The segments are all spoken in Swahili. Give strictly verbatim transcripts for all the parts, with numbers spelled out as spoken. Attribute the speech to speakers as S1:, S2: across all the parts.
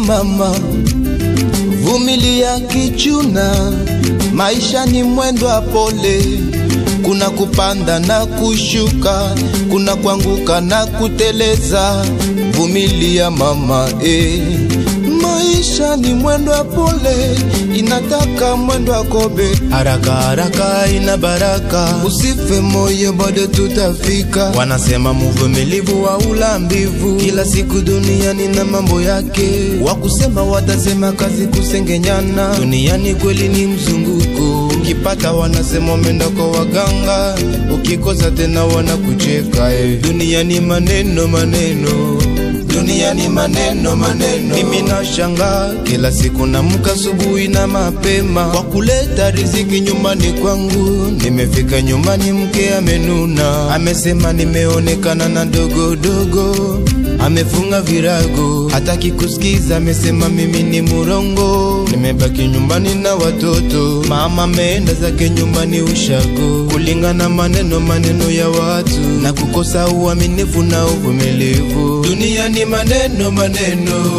S1: mama, vumilia kichuna, maisha ni mwendo wa pole. Kuna kupanda na kushuka, kuna kuanguka na kuteleza. Vumilia mama eh. Maisha ni mwendo wa pole, inataka mwendo wa kobe. Haraka haraka ina baraka, usife moyo bado tutafika. Wanasema mvumilivu wa ulambivu, kila siku duniani na mambo yake. Wakusema watasema kazi kusengenyana, duniani kweli ni mzunguko. Ukipata wanasema umeenda kwa waganga, ukikosa tena wanakucheka eh. Duniani maneno maneno, duniani maneno maneno. Mimi nashanga kila siku naamka asubuhi na mapema kwa kuleta riziki nyumbani kwangu. Nimefika nyumbani mke amenuna, amesema nimeonekana na dogo dogo, amefunga virago, hataki kusikiza, amesema mimi ni murongo. Nimebaki nyumbani na watoto, mama ameenda zake nyumbani ushago. Kulingana maneno maneno ya watu na kukosa uaminifu na uvumilivu. Duniani maneno maneno.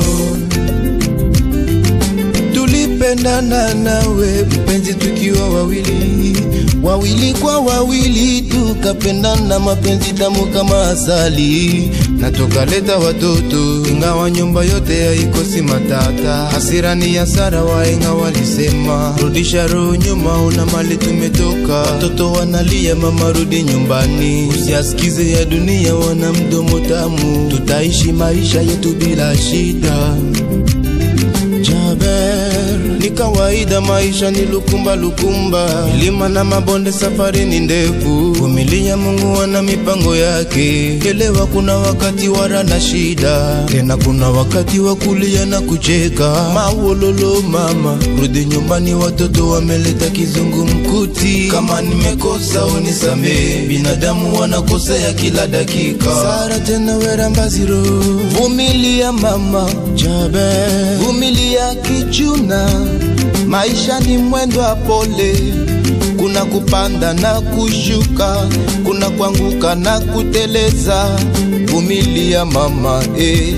S1: Tulipendana nawe mpenzi tukiwa wawili, wawili kwa wawili tukapendana, mapenzi tamu kama asali, na tukaleta watoto. Ingawa nyumba yote haikosi matata, hasirani ya Sara wahenga walisema, rudisha roho nyuma una mali tumetoka. Watoto wanalia mama rudi nyumbani, usiasikize ya dunia wana mdomo tamu. Tutaishi maisha yetu bila shida. Jaber, ni kawaida maisha ni lukumba lukumba, milima na mabonde safari ni ndefu. Vumilia Mungu ana mipango yake, elewa kuna wakati wara na shida, tena kuna wakati wa kulia na kucheka. Mawololo mama, rudi nyumbani watoto wameleta kizungu mkuti. Kama nimekosa unisamee, binadamu wanakosea kila dakika. Sara tena wera mbaziro, vumilia mama. Jaber, vumilia kichuna, maisha ni mwendo wa pole. Kuna kupanda na kushuka, kuna kuanguka na kuteleza. Vumilia mama eh.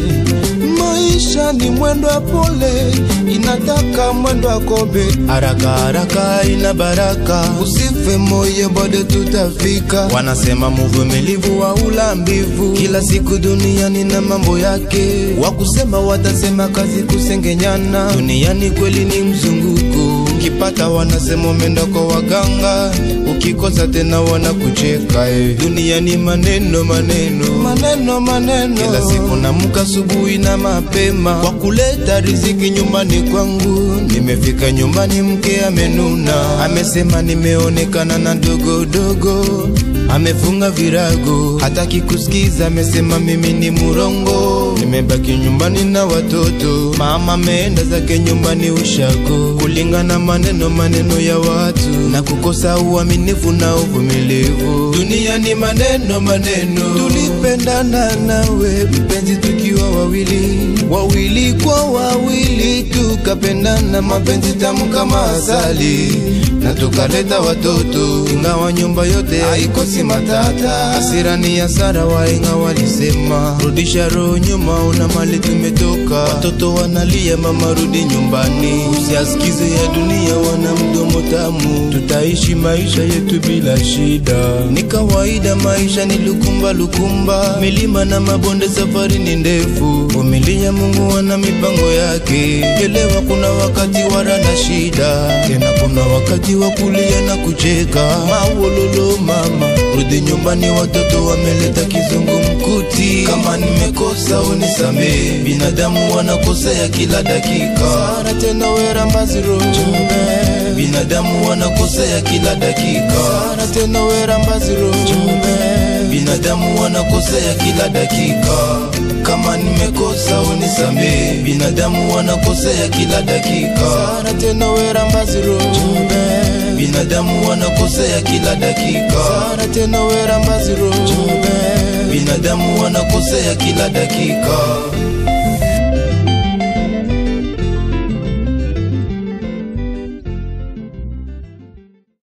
S1: Maisha ni mwendo wa pole, inataka mwendo wa kobe. Haraka haraka ina baraka, usife moyo bado tutafika. Wanasema mvumilivu wa ulambivu, kila siku duniani na mambo yake. Wakusema watasema kazi kusengenyana, duniani kweli ni mzunguko. Ukipata wanasema umeenda kwa waganga, ukikosa tena wanakucheka eh. Duniani maneno maneno, maneno maneno. Kila siku naamka asubuhi na mapema kwa kuleta riziki nyumbani kwangu. Nimefika nyumbani mke amenuna, amesema nimeonekana na dogo dogo, amefunga virago, hataki kusikiza, amesema mimi ni murongo. Nimebaki nyumbani na watoto, mama ameenda zake nyumbani ushago. Kulingana maneno maneno ya watu na kukosa uaminifu na uvumilivu. Duniani maneno maneno. Tulipendana nawe mpenzi tukiwa wawili, wawili kwa wawili tukapendana, mapenzi tamu kama asali, na tukaleta watoto. Ingawa nyumba yote haikosi matata, hasirani ya Sara wahenga walisema, rudisha roho nyuma una mali tumetoka. Watoto wanalia mama rudi nyumbani, usiasikize ya dunia wana mdomo tamu. Tutaishi maisha yetu bila shida. Ni kawaida maisha ni lukumba lukumba, milima na mabonde safari ni ndefu. Vumilia Mungu ana mipango yake, elewa kuna wakati wara na shida, tena kuna wakati wa kulia na kucheka. Mawololo mama, rudi nyumbani watoto wameleta kizungu mkuti. Kama nimekosa unisamee, binadamu wanakosea kila dakika. Sara tena wera mbaziro, Jaber, binadamu wanakosea kila dakika. Sara tena wera mbaziro, Jaber, binadamu wanakosea kila dakika. Kama nimekosa unisamee, binadamu wanakosea kila dakika. Sara tena wera mbaziro, Jaber, binadamu wanakosea kila dakika. Sara tena wera mbaziro, Jaber, binadamu wanakosea kila dakika.